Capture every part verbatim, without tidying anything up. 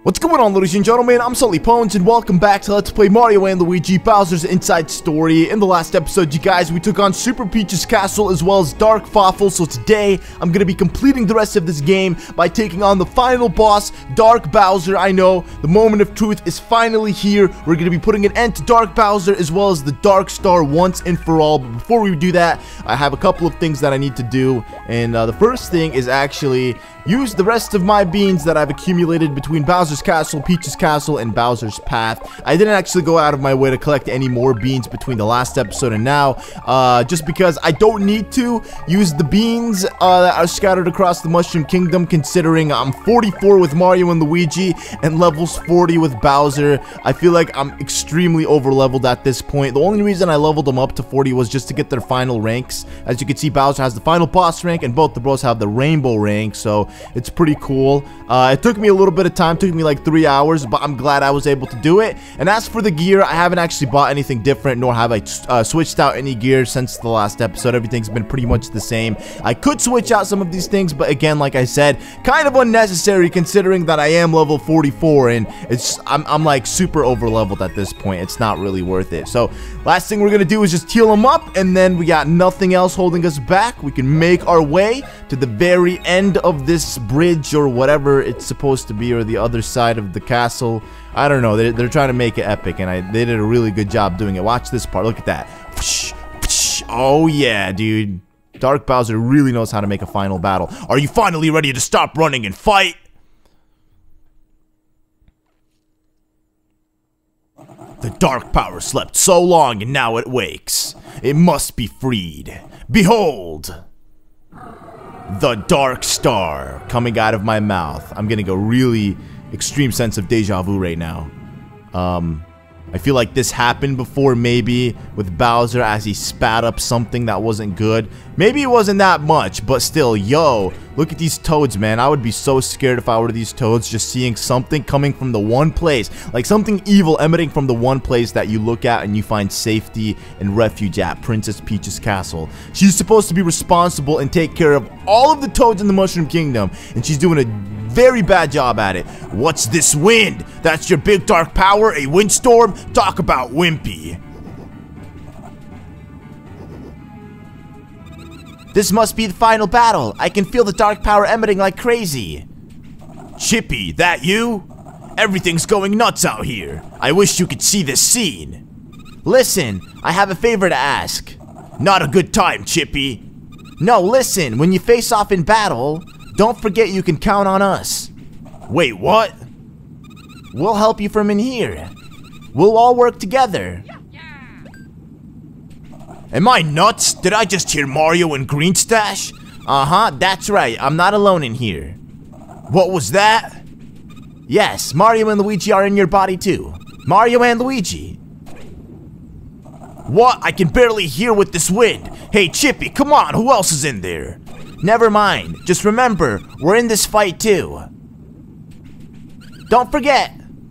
What's going on, ladies and gentlemen? I'm Sully Pones, and welcome back to Let's Play Mario and Luigi Bowser's Inside Story. In the last episode, you guys, we took on Super Peach's Castle as well as Dark Fawful, so today, I'm going to be completing the rest of this game by taking on the final boss, Dark Bowser. I know, the moment of truth is finally here. We're going to be putting an end to Dark Bowser as well as the Dark Star once and for all, but before we do that, I have a couple of things that I need to do, and uh, the first thing is actually use the rest of my beans that I've accumulated between Bowser's Castle, Peach's Castle, and Bowser's Path. I didn't actually go out of my way to collect any more beans between the last episode and now, uh, just because I don't need to use the beans uh, that are scattered across the Mushroom Kingdom, considering I'm forty-four with Mario and Luigi and levels forty with Bowser. I feel like I'm extremely over-leveled at this point. The only reason I leveled them up to forty was just to get their final ranks. As you can see, Bowser has the final boss rank, and both the bros have the rainbow rank, so it's pretty cool. Uh, it took me a little bit of time, took me like three hours, but I'm glad I was able to do it. And as for the gear, I haven't actually bought anything different, nor have I uh, switched out any gear since the last episode. Everything's been pretty much the same. I could switch out some of these things, but again, like I said, kind of unnecessary considering that I am level forty-four, and it's I'm, I'm like super over leveled at this point. It's not really worth it. So last thing we're gonna do is just heal them up, and then we got nothing else holding us back. We can make our way to the very end of this bridge or whatever it's supposed to be, or the other side of the castle. I don't know. They're, they're trying to make it epic, and I, they did a really good job doing it. Watch this part. Look at that. Oh yeah, dude. Dark Bowser really knows how to make a final battle. Are you finally ready to stop running and fight? The dark power slept so long, and now it wakes. It must be freed. Behold! The Dark Star coming out of my mouth. I'm gonna go really extreme sense of deja vu right now. Um, I feel like this happened before, maybe with Bowser as he spat up something that wasn't good. Maybe it wasn't that much, but still, yo, look at these toads, man. I would be so scared if I were these toads, just seeing something coming from the one place, like something evil emitting from the one place that you look at and you find safety and refuge at, Princess Peach's Castle. She's supposed to be responsible and take care of all of the toads in the Mushroom Kingdom, and she's doing a very bad job at it. What's this wind? That's your big dark power, a windstorm? Talk about wimpy. This must be the final battle. I can feel the dark power emitting like crazy. Chippy, that you? Everything's going nuts out here. I wish you could see this scene. Listen, I have a favor to ask. Not a good time, Chippy. No, listen, when you face off in battle, don't forget you can count on us. Wait, what? We'll help you from in here. We'll all work together. Am I nuts? Did I just hear Mario and Greenstash? Uh-huh, that's right. I'm not alone in here. What was that? Yes, Mario and Luigi are in your body too. Mario and Luigi. What? I can barely hear with this wind. Hey, Chippy, come on. Who else is in there? Never mind. Just remember, we're in this fight too. Don't forget.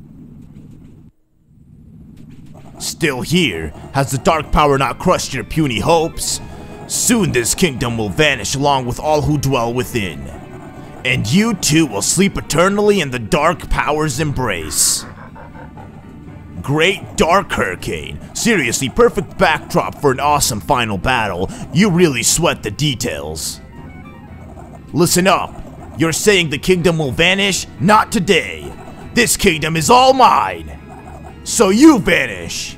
Still here? Has the dark power not crushed your puny hopes? Soon this kingdom will vanish along with all who dwell within. And you too will sleep eternally in the dark power's embrace. Great Dark Hurricane. Seriously, perfect backdrop for an awesome final battle. You really sweat the details. Listen up. You're saying the kingdom will vanish? Not today. This kingdom is all mine. So you vanish.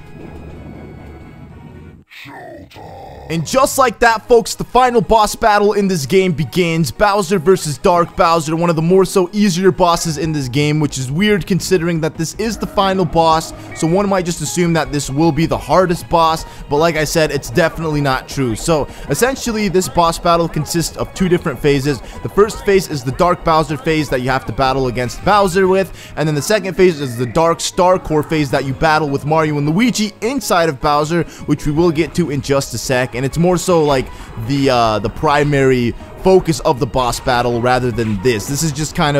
And just like that, folks, the final boss battle in this game begins. Bowser versus Dark Bowser, one of the more so easier bosses in this game, which is weird considering that this is the final boss, so one might just assume that this will be the hardest boss, but like I said, it's definitely not true. So, essentially, this boss battle consists of two different phases. The first phase is the Dark Bowser phase that you have to battle against Bowser with, and then the second phase is the Dark Star Core phase that you battle with Mario and Luigi inside of Bowser, which we will get to in just a sec. And it's more so like the uh, the primary focus of the boss battle rather than this. This is just kind of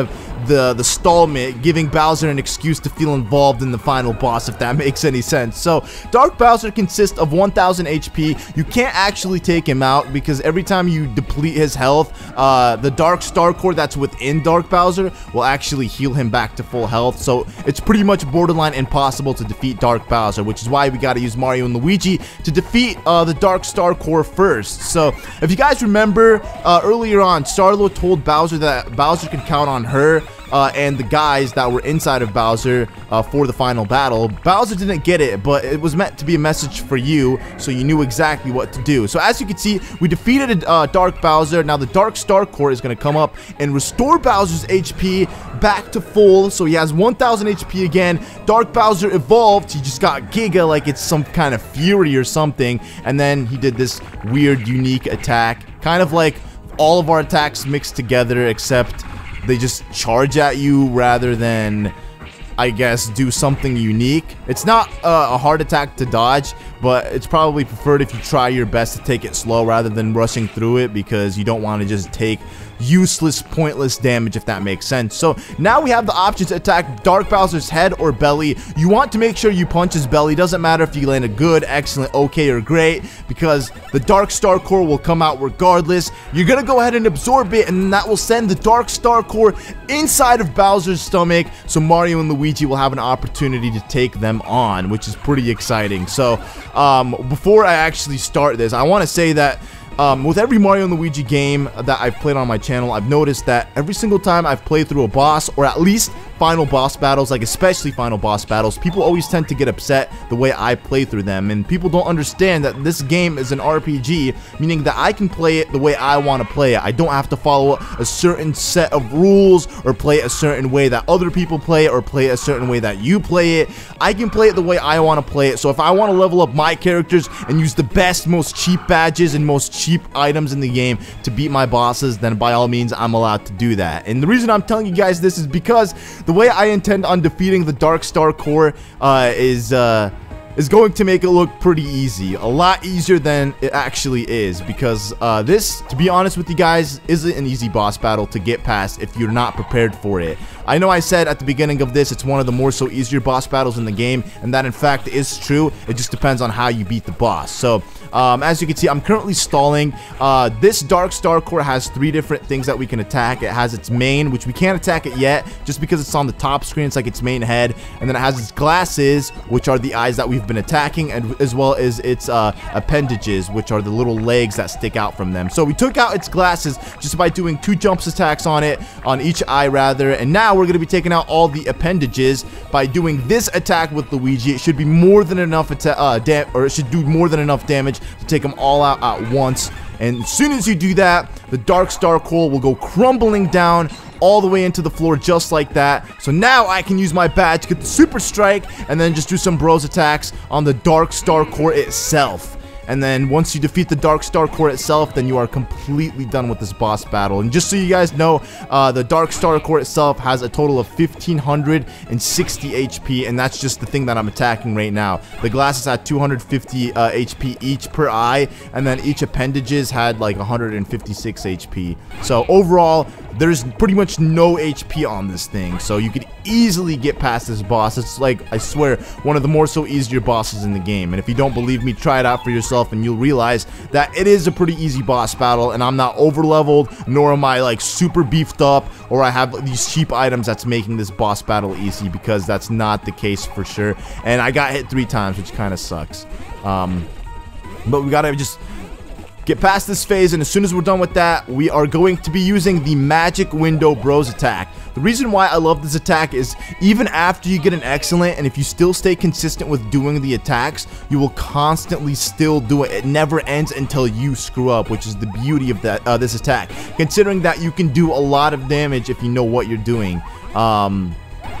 the the stallment, giving Bowser an excuse to feel involved in the final boss, if that makes any sense. So Dark Bowser consists of one thousand H P. You can't actually take him out because every time you deplete his health, uh, the Dark Star Core that's within Dark Bowser will actually heal him back to full health. So it's pretty much borderline impossible to defeat Dark Bowser, which is why we got to use Mario and Luigi to defeat uh, the Dark Star Core first. So if you guys remember, uh, earlier on, Starlo told Bowser that Bowser could count on her Uh, and the guys that were inside of Bowser uh, for the final battle. Bowser didn't get it, but it was meant to be a message for you, so you knew exactly what to do. So as you can see, we defeated uh, Dark Bowser. Now the Dark Star Core is going to come up and restore Bowser's H P back to full, so he has one thousand H P again. Dark Bowser evolved. He just got Giga like it's some kind of Fury or something, and then he did this weird, unique attack, kind of like all of our attacks mixed together, except they just charge at you rather than, I guess, do something unique. It's not uh, a hard attack to dodge, but it's probably preferred if you try your best to take it slow rather than rushing through it, because you don't want to just take useless, pointless damage, if that makes sense. So now we have the option to attack Dark Bowser's head or belly. You want to make sure you punch his belly. Doesn't matter if you land a good, excellent, okay, or great, because the Dark Star Core will come out regardless. You're gonna go ahead and absorb it, and that will send the Dark Star Core inside of Bowser's stomach, so Mario and Luigi will have an opportunity to take them on, which is pretty exciting. So um, before I actually start this, I want to say that Um, with every Mario and Luigi game that I've played on my channel, I've noticed that every single time I've played through a boss, or at least final boss battles, like especially final boss battles, people always tend to get upset the way I play through them, and people don't understand that this game is an R P G, meaning that I can play it the way I want to play it. I don't have to follow a certain set of rules, or play it a certain way that other people play it, or play it a certain way that you play it. I can play it the way I want to play it, so if I want to level up my characters and use the best, most cheap badges and most cheap cheap items in the game to beat my bosses, then by all means I'm allowed to do that. And the reason I'm telling you guys this is because the way I intend on defeating the Dark Star Core uh, is uh, is going to make it look pretty easy, a lot easier than it actually is, because uh, this, to be honest with you guys, isn't an easy boss battle to get past if you're not prepared for it. I know I said at the beginning of this it's one of the more so easier boss battles in the game, and that in fact is true. It just depends on how you beat the boss. So um, as you can see, I'm currently stalling. Uh, this Dark Star Core has three different things that we can attack. It has its main, which we can't attack it yet just because it's on the top screen. It's like its main head, and then it has its glasses, which are the eyes that we've been attacking, and as well as its uh, appendages, which are the little legs that stick out from them. So we took out its glasses just by doing two jumps attacks on it, on each eye rather, and now we're going to be taking out all the appendages by doing this attack with Luigi. It should be more than enough uh, dam or it should do more than enough damage to take them all out at once. And as soon as you do that, the Dark Star Core will go crumbling down all the way into the floor just like that. So now I can use my badge to get the Super Strike and then just do some bros attacks on the Dark Star Core itself. And then once you defeat the Dark Star Core itself, then you are completely done with this boss battle. And just so you guys know, uh, the Dark Star Core itself has a total of fifteen hundred sixty H P, and that's just the thing that I'm attacking right now. The glasses had two hundred fifty uh, H P each per eye, and then each appendages had like one hundred fifty-six H P. So overall, there's pretty much no H P on this thing, so you could easily get past this boss. It's like, I swear, one of the more so easier bosses in the game. And if you don't believe me, try it out for yourself and you'll realize that it is a pretty easy boss battle, and I'm not over leveled, nor am I like super beefed up, or I have these cheap items that's making this boss battle easy, because that's not the case for sure. And I got hit three times, which kind of sucks. Um, but we gotta just get past this phase, and as soon as we're done with that, we are going to be using the Magic Window Bros attack. The reason why I love this attack is even after you get an excellent, and if you still stay consistent with doing the attacks, you will constantly still do it. It never ends until you screw up, which is the beauty of that uh, this attack, considering that you can do a lot of damage if you know what you're doing. Um...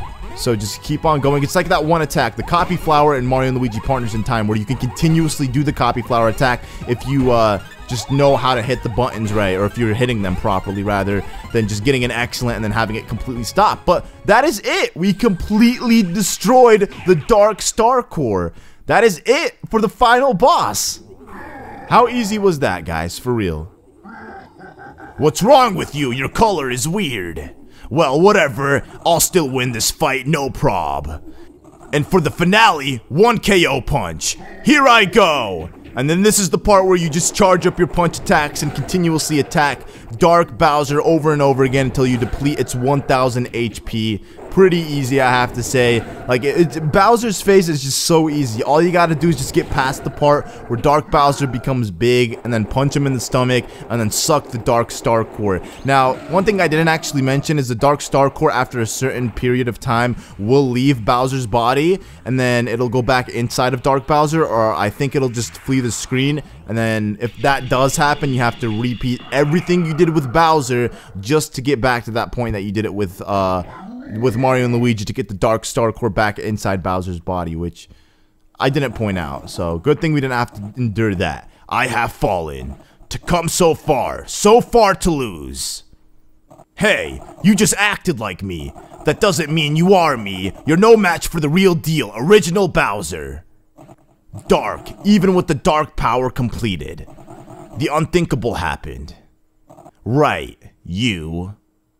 So just keep on going. It's like that one attack, the Copy Flower in Mario and Luigi Partners in Time, where you can continuously do the Copy Flower attack if you uh, just know how to hit the buttons right, or if you're hitting them properly, rather than just getting an excellent and then having it completely stop. But that is it. We completely destroyed the Dark Star Core. That is it for the final boss. How easy was that, guys? For real. What's wrong with you? Your color is weird. Well, whatever. I'll still win this fight, no prob. And for the finale, one K O punch. Here I go. And then this is the part where you just charge up your punch attacks and continuously attack Dark Bowser over and over again until you deplete its one thousand H P. Pretty easy, I have to say. Like, it, it, Bowser's face is just so easy. All you gotta do is just get past the part where Dark Bowser becomes big, and then punch him in the stomach, and then suck the Dark Star Core. Now, one thing I didn't actually mention is the Dark Star Core, after a certain period of time, will leave Bowser's body, and then it'll go back inside of Dark Bowser, or I think it'll just flee the screen. And then, if that does happen, you have to repeat everything you did with Bowser just to get back to that point that you did it with, uh... with Mario and Luigi to get the Dark Star Core back inside Bowser's body, which I didn't point out, so good thing we didn't have to endure that. I have fallen. To come so far, so far to lose. Hey, you just acted like me. That doesn't mean you are me. You're no match for the real deal, original Bowser. Dark, even with the dark power completed. The unthinkable happened. Right, you.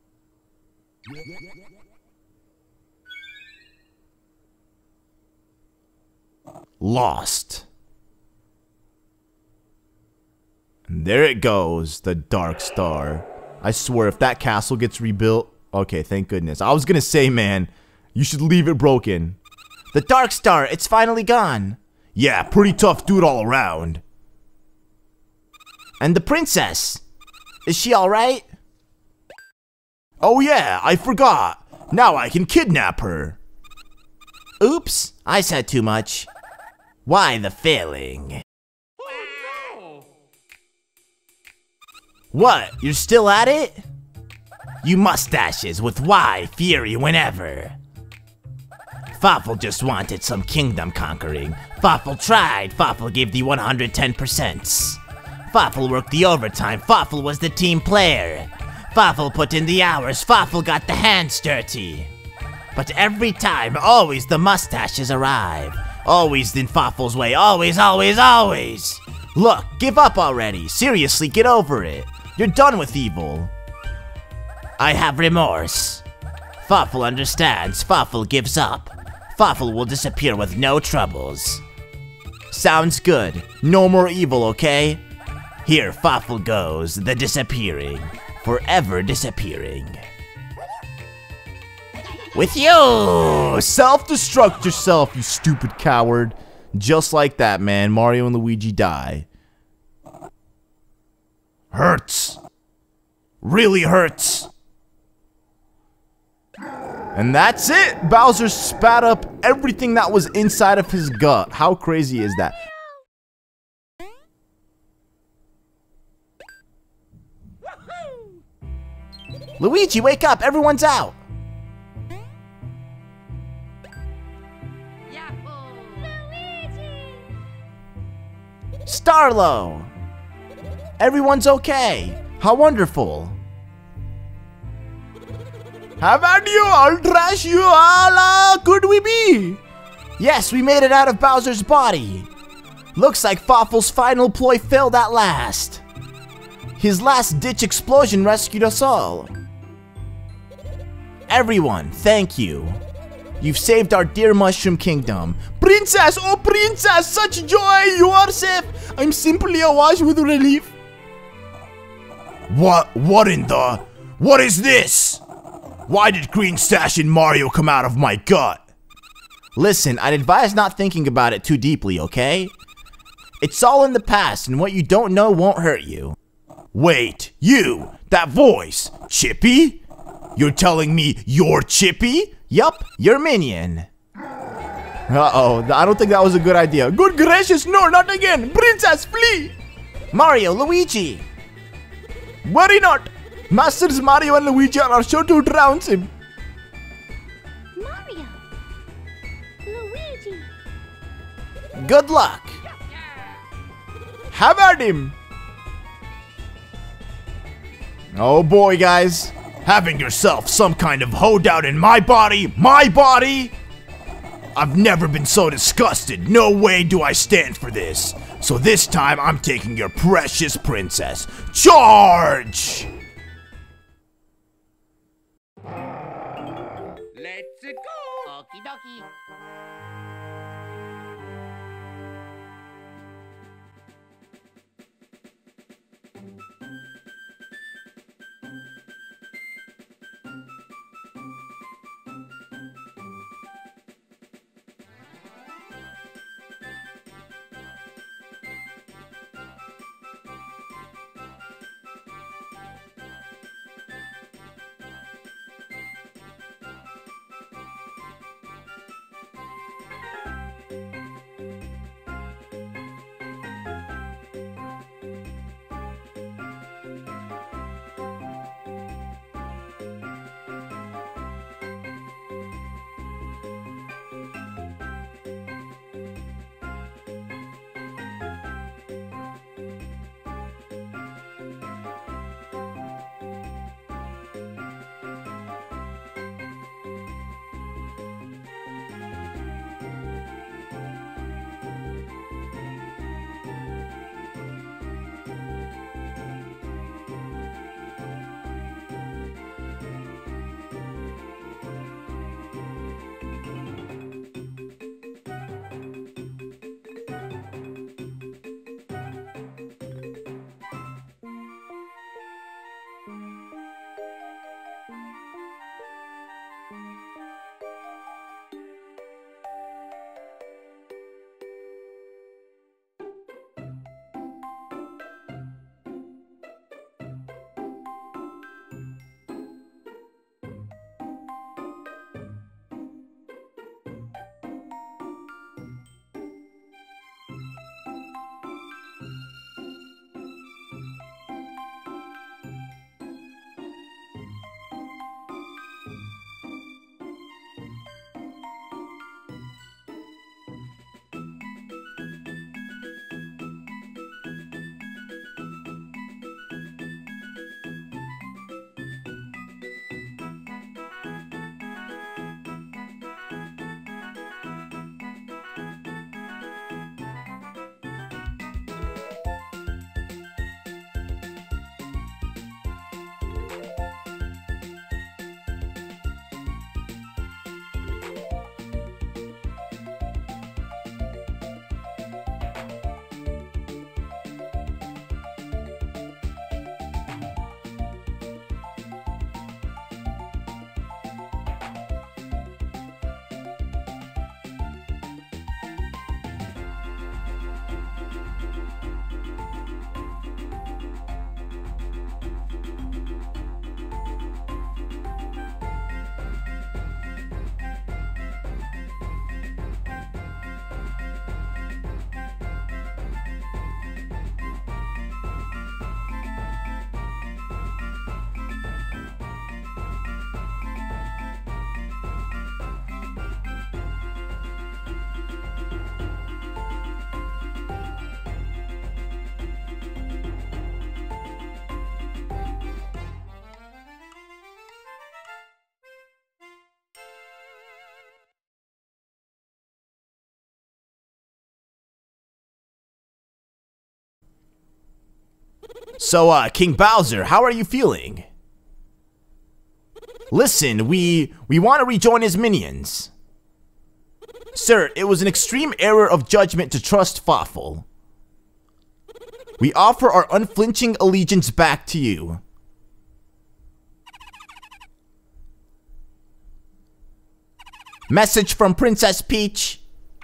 Lost. And there it goes, the Dark Star. I swear, if that castle gets rebuilt... Okay, thank goodness. I was gonna say, man, you should leave it broken. The Dark Star, it's finally gone. Yeah, pretty tough dude all around. And the princess, is she alright? Oh yeah, I forgot. Now I can kidnap her. Oops, I said too much. Why the failing? Oh, no. What? You're still at it? You mustaches with why fury whenever. Fawful just wanted some kingdom conquering. Fawful tried. Fawful gave the one hundred ten percent. Fawful worked the overtime. Fawful was the team player. Fawful put in the hours. Fawful got the hands dirty. But every time, always the mustaches arrive. Always in Fawful's way, always, always, always! Look, give up already, seriously, get over it. You're done with evil. I have remorse. Fawful understands, Fawful gives up. Fawful will disappear with no troubles. Sounds good, no more evil, okay? Here Fawful goes, the disappearing. Forever disappearing. With you! Self-destruct yourself, you stupid coward. Just like that, man. Mario and Luigi die. Hurts. Really hurts. And that's it! Bowser spat up everything that was inside of his gut. How crazy is that? Luigi, wake up! Everyone's out! Starlo! Everyone's okay! How wonderful! How about you? I'll trash you all! Uh, could we be? Yes, we made it out of Bowser's body! Looks like Fawful's final ploy failed at last. His last-ditch explosion rescued us all. Everyone, thank you. You've saved our dear Mushroom Kingdom. Princess! Oh, princess! Such joy! You are safe! I'm simply awash with relief. What? What in the? What is this? Why did Green Sash and Mario come out of my gut? Listen, I'd advise not thinking about it too deeply, okay? It's all in the past, and what you don't know won't hurt you. Wait, you! That voice! Chippy? You're telling me you're Chippy? Yup, your minion. Uh-oh, I don't think that was a good idea. Good gracious, no, not again! Princess, flee! Mario, Luigi! Worry not! Masters Mario and Luigi are sure to drown him. Mario! Luigi! Good luck! Have at him! Oh boy, guys. Having yourself some kind of hoedown in my body, my body? I've never been so disgusted. No way do I stand for this. So this time I'm taking your precious princess. Charge! walkie-talkie. So, uh, King Bowser, how are you feeling? Listen, we, we want to rejoin his minions. Sir, it was an extreme error of judgment to trust Fawful. We offer our unflinching allegiance back to you. Message from Princess Peach.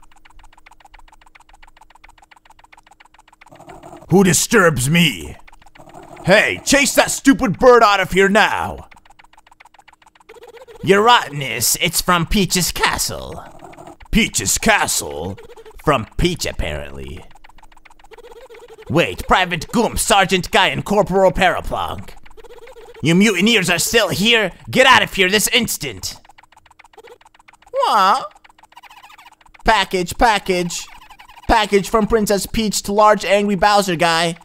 Who disturbs me? Hey, chase that stupid bird out of here now! Your rottenness, it's from Peach's castle. Peach's castle? From Peach, apparently. Wait, Private Goom, Sergeant Guy, and Corporal Paraplonk. You mutineers are still here? Get out of here this instant! What? Package, package. Package from Princess Peach to large angry Bowser guy.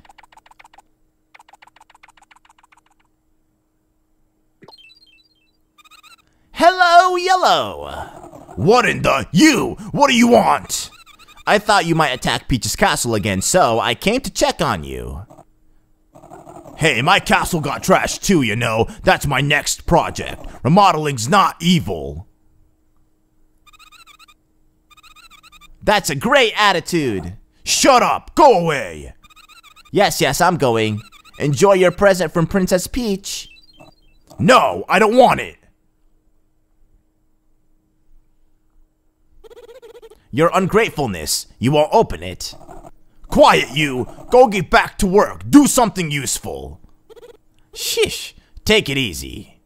Hello, Yellow! What in the... You! What do you want? I thought you might attack Peach's castle again, so I came to check on you. Hey, my castle got trashed too, you know. That's my next project. Remodeling's not evil. That's a great attitude. Shut up! Go away! Yes, yes, I'm going. Enjoy your present from Princess Peach. No, I don't want it. Your ungratefulness. You won't open it. Quiet, you! Go get back to work. Do something useful. Shish. Take it easy.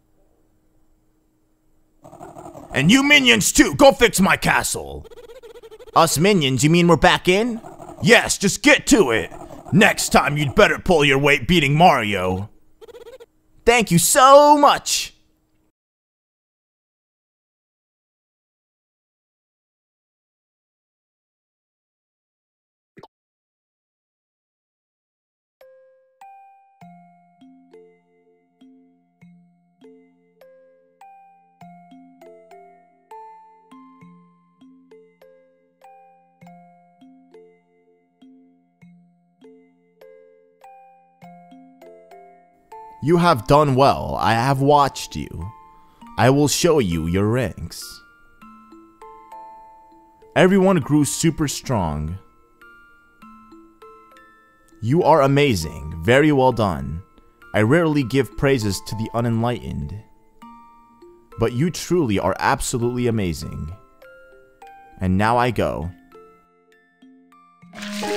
And you minions too, go fix my castle. Us minions, you mean we're back in? Yes, just get to it. Next time you'd better pull your weight beating Mario. Thank you so much. You have done well. I have watched you. I will show you your ranks. Everyone grew super strong. You are amazing. Very well done. I rarely give praises to the unenlightened. But you truly are absolutely amazing. And now I go.